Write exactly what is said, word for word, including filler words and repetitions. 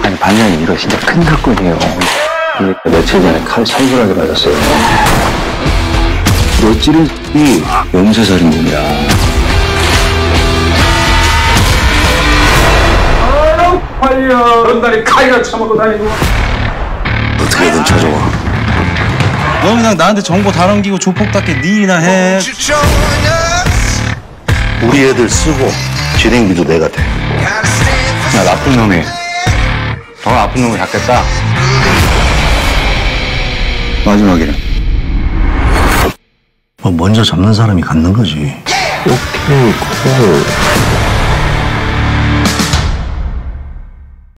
아니 반장님 이거 진짜 큰 사건이에요. 며칠 전에 칼 살벌하게 맞았어요. 너 찌른 이 연쇄살인범이야. 아유 팔려. 그런 날이 칼이나 처먹고 다니고. 어떻게든 찾아와. 너 그냥 나한테 정보 다 넘기고 조폭답게 네 일이나 해. 우리 애들 쓰고 진행비도 내가 돼. 야 나쁜 놈이 더 나쁜 놈을 잡겠다. 마지막에는 뭐 먼저 잡는 사람이 갖는 거지. 오케이 콜.